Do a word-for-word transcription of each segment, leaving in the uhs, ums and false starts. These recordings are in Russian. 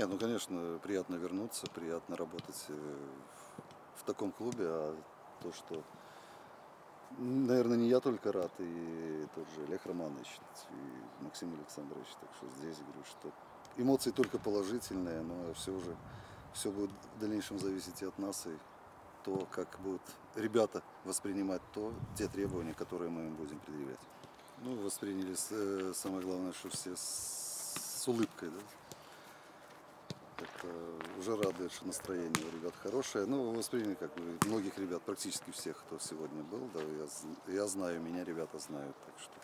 Нет, ну конечно, приятно вернуться, приятно работать э, в таком клубе, а то, что, наверное, не я только рад, и тот же Олег Романович, и Максим Александрович, так что здесь говорю, что эмоции только положительные, но все уже, все будет в дальнейшем зависеть и от нас, и то, как будут ребята воспринимать то, те требования, которые мы им будем предъявлять. Ну, восприняли, э, самое главное, что все с, с улыбкой, да. Это уже радует, что настроение у ребят хорошее. Ну, восприняли, как бы, многих ребят, практически всех, кто сегодня был, да, я, я знаю, меня ребята знают, так что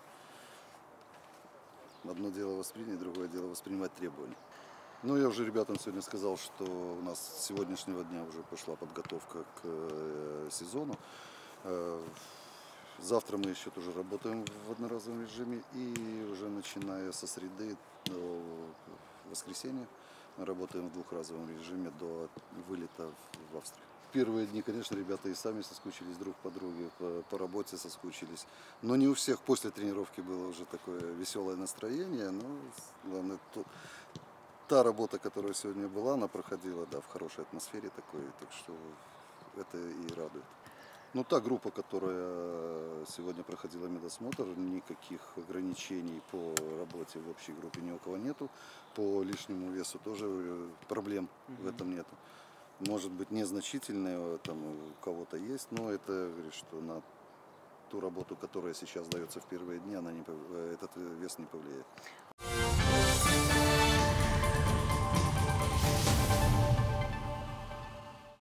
одно дело воспринять, другое дело воспринимать требования. Ну, я уже ребятам сегодня сказал, что у нас с сегодняшнего дня уже пошла подготовка к э, сезону. Э, завтра мы еще тоже работаем в одноразовом режиме, и уже начиная со среды до воскресенья мы работаем в двухразовом режиме до вылета в Австрию. Первые дни, конечно, ребята и сами соскучились друг по другу, по, по работе соскучились. Но не у всех после тренировки было уже такое веселое настроение. Но главное, то, та работа, которая сегодня была, она проходила, да, в хорошей атмосфере такой, так что это и радует. Ну, та группа, которая сегодня проходила медосмотр, никаких ограничений по работе в общей группе ни у кого нету. По лишнему весу тоже проблем в этом нету. Может быть, незначительные там у кого-то есть, но это говорит, что на ту работу, которая сейчас дается в первые дни, она не, этот вес не повлияет.